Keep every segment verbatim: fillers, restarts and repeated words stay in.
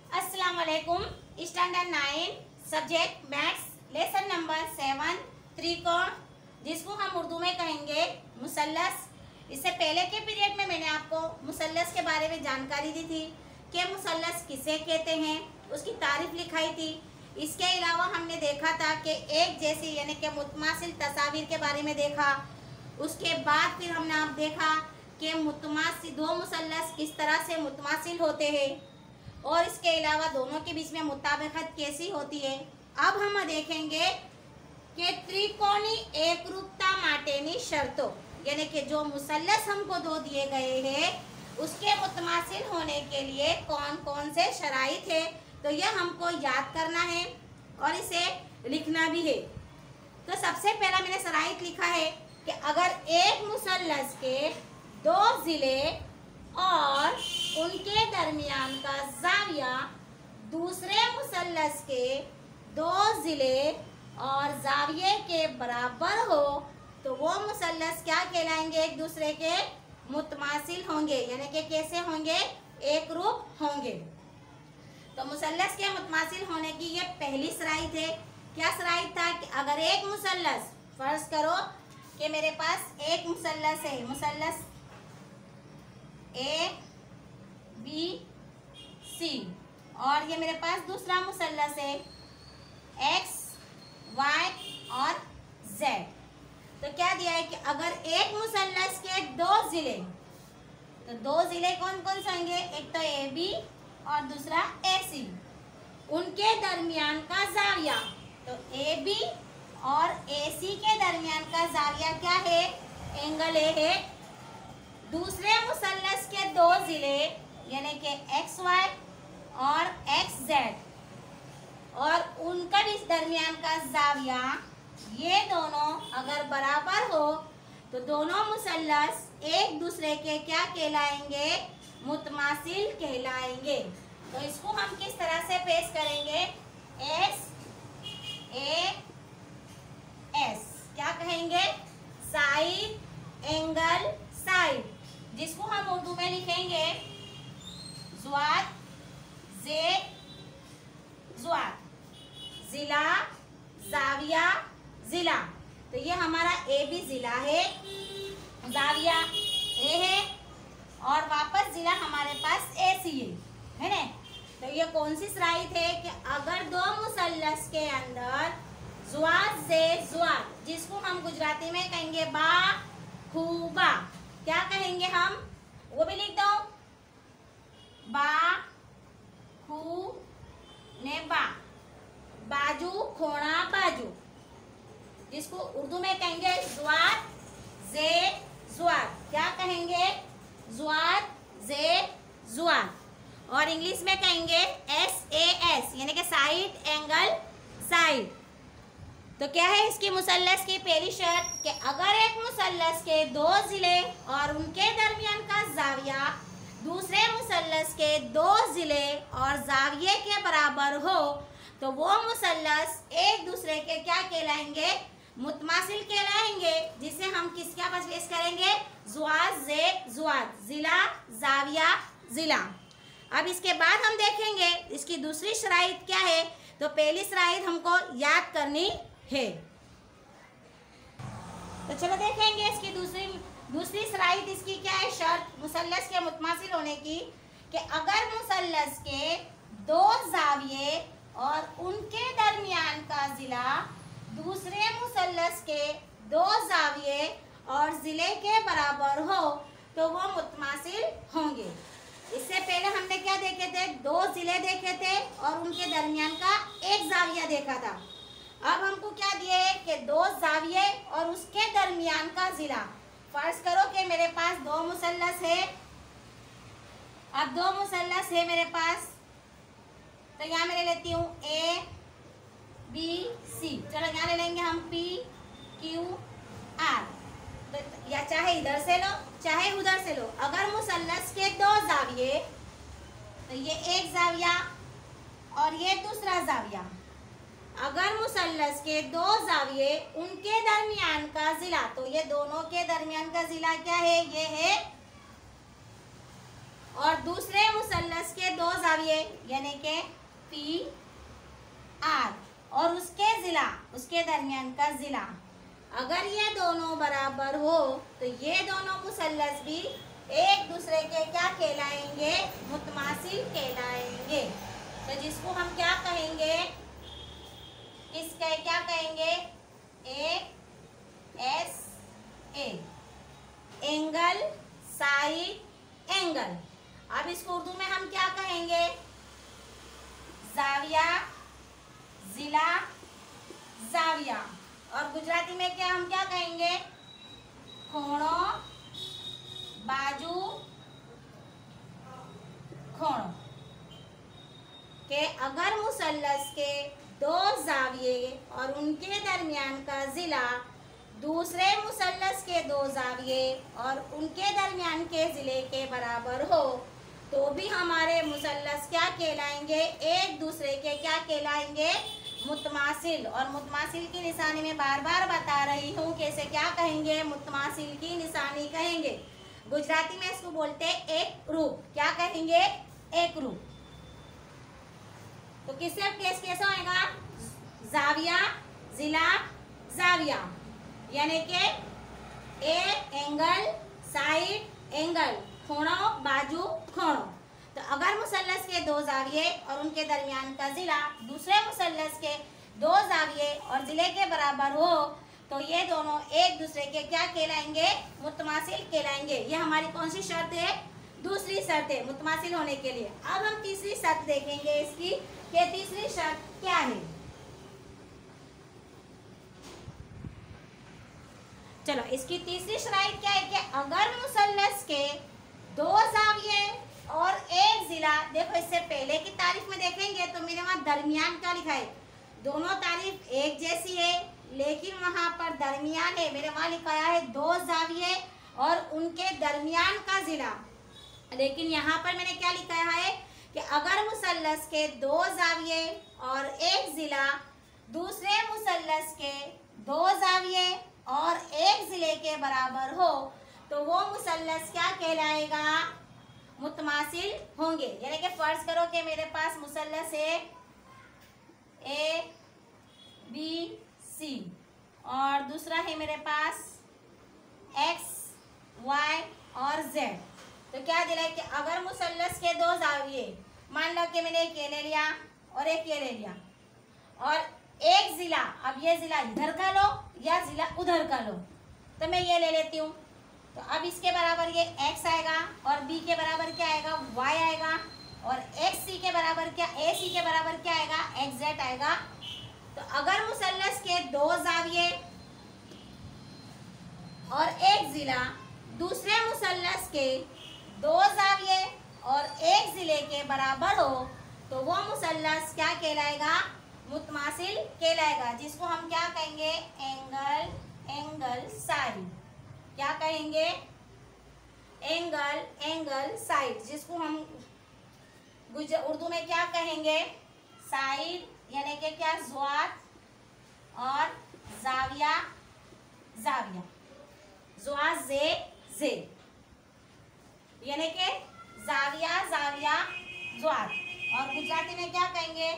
अस्सलाम वालेकुम। Standard nine subject maths lesson number seven त्रिकोण, जिसको हम उर्दू में कहेंगे मुसल्लस। इससे पहले के पीरियड में मैंने आपको मुसल्लस के बारे में जानकारी दी थी कि मुसल्लस किसे कहते हैं, उसकी तारीफ लिखाई थी। इसके अलावा हमने देखा था कि एक जैसी यानी कि मुतमासिल तस्वीर के बारे में देखा। उसके बाद फिर हमने आप देखा कि मुतमासिल दो मुसल्लस किस तरह से मुतमासिल होते हैं और इसके अलावा दोनों के बीच में मुताबिकत कैसी होती है। अब हम देखेंगे कि त्रिकोणी एकरूपता माटेनी शर्तों, यानी कि जो मुसल्लस हमको दो दिए गए हैं उसके मुतमासिल होने के लिए कौन कौन से शराइत है, तो यह हमको याद करना है और इसे लिखना भी है। तो सबसे पहला मैंने शराइत लिखा है कि अगर एक मुसल्लस के दो ज़िले और उनके दरमियान का जाविया दूसरे मुसल्लस के दो ज़िले और जाविये के बराबर हो तो वो मुसल्लस क्या कहलाएंगे, एक दूसरे के मुतमासिल होंगे, यानी कि कैसे होंगे, एक रूप होंगे। तो मुसल्लस के मुतमासिल होने की ये पहली शराइत है। क्या शराइत था कि अगर एक मुसल्लस, फर्ज करो कि मेरे पास एक मुसल्लस है, मुसल्लस ए बी सी, और ये मेरे पास दूसरा मुसल्लस है एक्स वाई और जेड। तो क्या दिया है कि अगर एक मुसल्लस के दो ज़िले, तो दो ज़िले कौन कौन से होंगे, एक तो ए बी और दूसरा ए सी, उनके दरमियान का जाविया, तो ए बी और ए सी के दरमियान का जाविया क्या है, एंगल ए है। दूसरे मुसल्लस के दो ज़िले यानी कि एक्स वाई और एक्स जेड और उनका भी दरमियान का जाविया, ये दोनों अगर बराबर हो तो दोनों मुसल्लस एक दूसरे के क्या कहलाएंगे, मुतमासिल कहलाएंगे। तो इसको हम किस तरह से पेश करेंगे, एस ए एस क्या कहेंगे, साइड एंगल साइड, जिसको हम उर्दू में लिखेंगे ज़्वाद जे ज़्वाद, जिला जाविया जिला। तो ये हमारा ए बी जिला है, जाविया ए है और वापस जिला हमारे पास ए सी है, है ना। तो ये कौन सी शराइत है कि अगर दो मुसल्लस के अंदर ज़्वाद जे ज़्वाद, जिसको हम गुजराती में कहेंगे बा खूबा, क्या कहेंगे हम, वो भी लिख दो, बा खू ने बा, बाजू खोड़ा बाजू, जिसको उर्दू में कहेंगे ज़्वाद जे ज़्वाद, क्या कहेंगे, ज़्वाद जे ज़्वाद, और इंग्लिश में कहेंगे एस ए एस, यानी कि साइड एंगल साइड। तो क्या है इसकी मुसल्लस की पहली शर्त कि अगर एक मुसल्लस के दो ज़िले और उनके दरमियान का जाविया दूसरे मुसल्लस के दो ज़िले और जाविये के बराबर हो तो वो मुसल्लस एक दूसरे के क्या कहलाएंगे, मुतमासिल कहलाएंगे, जिसे हम किसके पास पेश करेंगे, ज़्वाद जे ज़्वाद, जिला जाविया जिला। अब इसके बाद हम देखेंगे इसकी दूसरी शराइत क्या है। तो पहली शराइत हमको याद करनी है, तो चलो देखेंगे इसकी दूसरी दूसरी शराइत इसकी क्या है, शर्त मुसल्लस के मुतमासिल होने की, कि अगर मुसल्लस के दो जाविये और उनके दरमियान का जिला दूसरे मुसल्लस के दो जाविये और जिले के बराबर हो तो वो मुतमासिल होंगे। इससे पहले हमने क्या देखे थे, दो जिले देखे थे और उनके दरमियान का एक जाविया देखा था। अब हमको क्या दिए कि दो जाविये और उसके दरमियान का जिला। फर्ज करो कि मेरे पास दो मुसल्लस है, अब दो मुसल्लस है मेरे पास, तो यहाँ मैं ले लेती हूँ ए बी सी, चलो यहाँ ले लेंगे हम पी क्यू आर, तो या चाहे इधर से लो चाहे उधर से लो। अगर मुसल्लस के दो जाविये, तो ये एक जाविया और ये दूसरा जाविया, अगर मुसल्लस के दो जाविये उनके दरमियान का जिला, तो ये दोनों के दरमियान का जिला क्या है, ये है, और दूसरे मुसल्लस मुसल्लस के दो जाविये यानी के पी आर और उसके जिला, उसके दरमियान का जिला, अगर ये दोनों बराबर हो तो ये दोनों मुसल्लस भी एक दूसरे के क्या कहलाएंगे, मुतमासिल कहलाएंगे। तो जिसको हम क्या कहेंगे, किसका क्या कहेंगे, A S A, angle side angle. अब इसको उर्दू में हम क्या कहेंगे, जाविया जिला जाविया। और गुजराती में क्या हम क्या कहेंगे, खूणो बाजू खूणो। के अगर मुसल्लस के दो जाविये और उनके दरमियान का जिला दूसरे मुसल्लस के दो जाविये और उनके दरमियान के जिले के बराबर हो तो भी हमारे मुसल्लस क्या कहलाएंगे, एक दूसरे के क्या कहलाएंगे, मुतमासिल। और मुतमासिल की निशानी में बार बार बता रही हूँ कैसे क्या कहेंगे, मुतमासिल की निशानी कहेंगे। गुजराती में इसको बोलते हैं एक रूप। क्या कहेंगे, एक रूप। तो किससे केस कैसा होएगा, जाविया जिला जाविया यानी के ए एंगल साइड एंगल, खूणो बाजू खूणो। तो अगर मुसल्लस के दो जाविये और उनके दरमियान का जिला दूसरे मुसल्लस के दो जाविये और जिले के बराबर हो तो ये दोनों एक दूसरे के क्या कहलाएंगे, मुतमासिल कहलाएंगे। ये हमारी कौन सी शर्त है, दूसरी शर्त है मुतमासिल होने के लिए। अब हम तीसरी शर्त देखेंगे इसकी कि तीसरी शर्त क्या है। चलो, इसकी तीसरी शर्त क्या है कि अगर मुसल्लस के दो जाविये और एक जिला, देखो इससे पहले की तारीफ में देखेंगे तो मेरे वहां दरमियान क्या लिखा है, दोनों तारीफ एक जैसी है लेकिन वहां पर दरमियान है, मेरे वहां लिखाया है दो जाविये और उनके दरमियान का जिला। लेकिन यहाँ पर मैंने क्या लिखा है कि अगर मुसल्लस के दो जाविये और एक जिला दूसरे मुसल्लस के दो जाविये और एक जिले के बराबर हो तो वो मुसल्लस क्या कहलाएगा, मुतमासिल होंगे। यानी कि फर्ज करो कि मेरे पास मुसल्लस है ए बी सी और दूसरा है मेरे पास एक्स वाई और जेड। तो क्या दिला है कि अगर मुसल्लस के दो जाविये, मान लो कि मैंने एक ये ले लिया और एक ये ले लिया और एक जिला, अब ये जिला इधर का लो या जिला उधर का लो, तो मैं ये ले लेती हूँ। तो अब इसके बराबर ये x आएगा और b के बराबर क्या आएगा, y आएगा और x c के बराबर क्या, a c के बराबर क्या आएगा, x z आएगा। तो अगर मुसल्लस के दो जाविये और एक जिला दूसरे मुसल्लस के दो जाविये और एक जिले के बराबर हो तो वो मुसल्लस क्या कहलाएगा, मुतमासिल कहलाएगा, जिसको हम क्या कहेंगे, एंगल एंगल साइड। क्या कहेंगे, एंगल एंगल साइड, जिसको हम उर्दू में क्या कहेंगे, साइड यानी कि क्या, ज़्वात और जाविया जाविया, ज़्वा जे जे यानी कि जाविया जाविया ज़्वात। और गुजराती में क्या कहेंगे,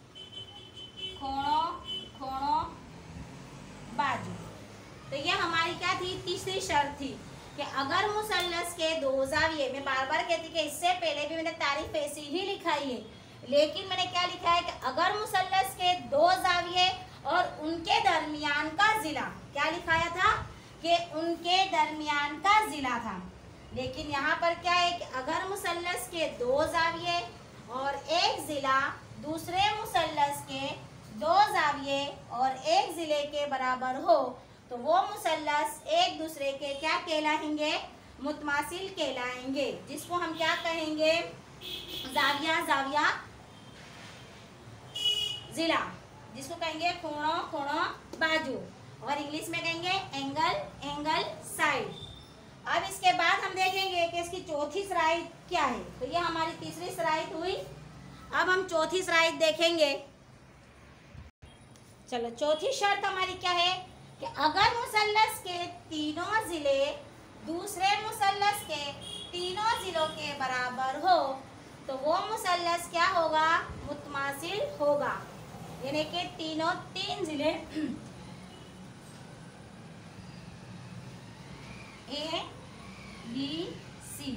खूणो खूणो बाजू। तो ये हमारी क्या थी, तीसरी शर्त थी कि अगर मुसल्लस के दो जाविये, मैं बार बार कहती कि इससे पहले भी मैंने तारीफ ऐसी ही लिखाई है, लेकिन मैंने क्या लिखा है कि अगर मुसल्लस के दो जाविये और उनके दरमियान का जिला, क्या लिखाया था कि उनके दरमियान का जिला था। लेकिन यहाँ पर क्या है कि अगर मुसल्लस के दो जाविये और एक जिला दूसरे मुसल्लस के दो जाविये और एक जिले के बराबर हो तो वो मुसल्लस एक दूसरे के क्या कहलाएंगे, मुतमासिल कहलाएंगे, जिसको हम क्या कहेंगे, जाविया जाविया जिला, जिसको कहेंगे खूणो खूणो बाजू और इंग्लिश में कहेंगे एंगल एंगल साइड। अब इसके बाद हम देखेंगे कि इसकी चौथी शराइत क्या है। तो ये हमारी तीसरी शराइत हुई। अब हम चौथी शराइत देखेंगे। चलो, चौथी शर्त हमारी क्या है कि अगर मुसल्लस के तीनों जिले दूसरे मुसल्लस के तीनों जिलों के बराबर हो तो वो मुसल्लस क्या होगा, मुतमासिल होगा। यानी कि तीनों तीन जिले ए बी सी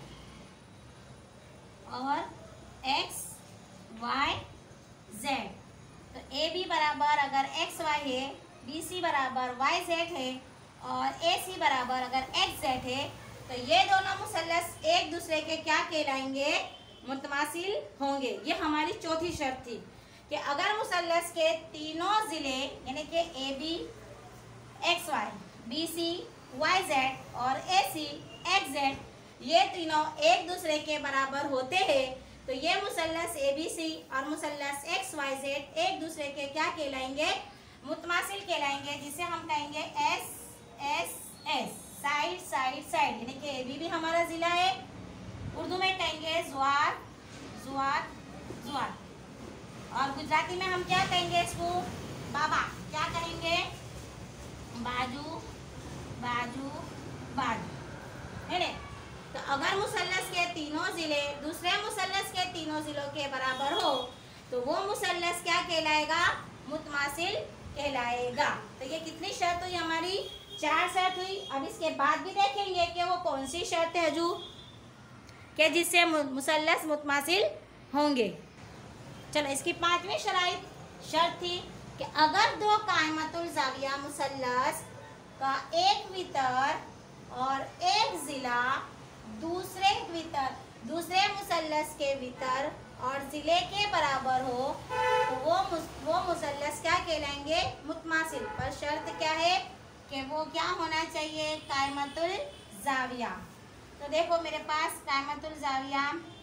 और एक्स वाई जेड। तो ए बी बराबर अगर एक्स वाई है, बी सी बराबर वाई जेड है और ए सी बराबर अगर एक्स जेड है, तो ये दोनों मुसल्लस एक दूसरे के क्या कहलाएंगे, मुतमासिल होंगे। ये हमारी चौथी शर्त थी कि अगर मुसल्लस के तीनों जिले यानी कि A B X Y, B C Y Z और ए सी एक्स जेड, ये तीनों एक दूसरे के बराबर होते हैं, तो ये मुसल्लस ए बी सी और मुसल्लस एक्स वाई जेड एक दूसरे के क्या कहलाएंगे, मुतमासिल कहलाएंगे, जिसे हम कहेंगे S S S, side side side. यानी कि ए बी भी हमारा जिला है, उर्दू में कहेंगे ज्वार ज्वार ज्वार, और गुजराती में हम क्या कहेंगे इसको, बाबा। क्या कहेंगे, बाजू बाजू बाजू, है ना। तो अगर मुसल्लस के तीनों जिले दूसरे मुसल्लस के तीनों जिलों के बराबर हो, तो वो मुसल्लस क्या कहलाएगा, मुतमासिल कहलाएगा। तो ये कितनी शर्त हुई हमारी, चार शर्त हुई। अब इसके बाद भी देखेंगे कि वो कौन सी शर्त है जो कि जिससे मुसल्लस मुतमासिल होंगे। चलो, इसकी पांचवी शराइत शर्त थी कि अगर दो कायमतुल जाविया मुसल्लस का एक वितर और एक जिला दूसरे वितर दूसरे मुसल्लस के वितर और जिले के बराबर हो, तो वो मुस, वो मुसल्लस क्या कहलाएंगे, मुतमासिल। पर शर्त क्या है कि वो क्या होना चाहिए, कायमतुल जाविया। तो देखो मेरे पास कायमतुल जाविया,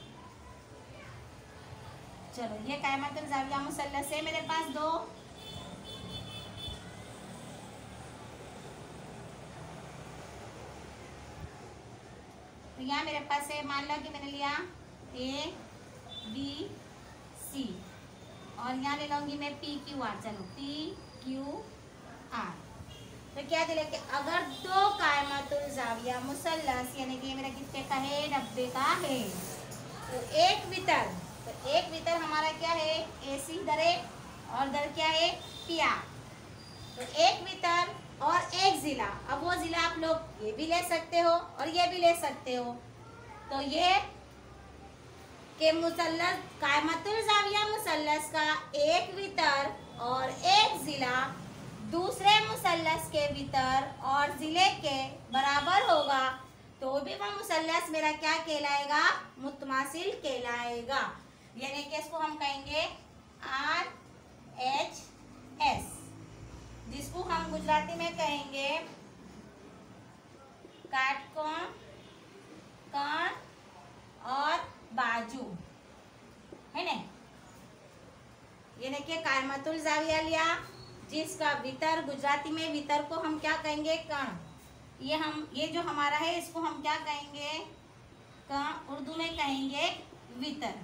चलो ये कायमतुल जाविया मुसल्लस है मेरे पास दो, तो यहाँ मेरे पास है, मान लो कि मैंने लिया ए बी सी और यहाँ ले लूंगी मैं पी क्यू आर। चलो पी क्यू आर, तो क्या दिले कि अगर दो कायमतुल जाविया मुसल्लस यानी कि मेरा कितने का है, नब्बे का है, तो एक वितर, तो एक वितर हमारा क्या है, ए सी दर और दर क्या है, पी आर। तो एक वितर और एक जिला, अब वो जिला आप लोग ये भी ले सकते हो और ये भी ले सकते हो। तो ये के मुसल्लस कायमतुल जाविया मुसल्लस का एक वितर और एक जिला दूसरे मुसल्लस के वितर और जिले के बराबर होगा, तो भी वह मुसल्लस मेरा क्या कहलाएगा, मुतमासिल कहलाएगा। यानी कि इसको हम कहेंगे आर एच एस, जिसको हम गुजराती में कहेंगे काटकोण, कण और बाजू, है ना। यानी कि कायमतुल जाविया लिया, जिसका वितर, गुजराती में वितर को हम क्या कहेंगे, कण। ये हम ये जो हमारा है इसको हम क्या कहेंगे, कण, उर्दू में कहेंगे वितर।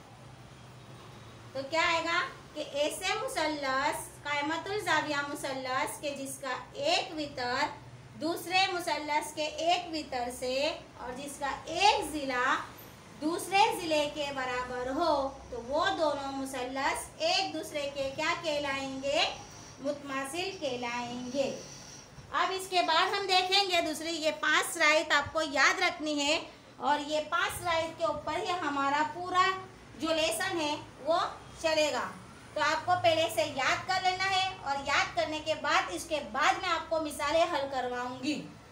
तो क्या आएगा कि ऐसे मुसल्लस कायमतुल जाविया मुसल्लस के जिसका एक वितर दूसरे मुसल्लस के एक वितर से और जिसका एक जिला दूसरे जिले के बराबर हो, तो वो दोनों मुसल्लस एक दूसरे के क्या कहलाएंगे, मुतमासिल कहलाएंगे। अब इसके बाद हम देखेंगे दूसरी, ये पांच शराइत आपको याद रखनी है और ये पांच शराइत के ऊपर ही हमारा पूरा जो लेसन है वो चलेगा। तो आपको पहले से याद कर लेना है और याद करने के बाद इसके बाद मैं आपको मिसालें हल करवाऊंगी।